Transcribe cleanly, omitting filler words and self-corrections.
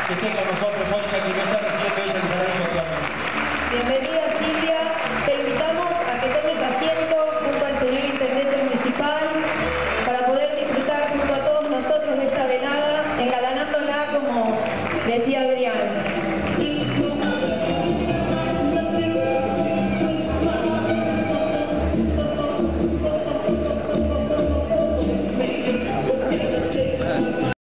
que esté con nosotros hoy, ya que no está recibiendo ella que se la dijo actualmente. Bienvenida, Silvia.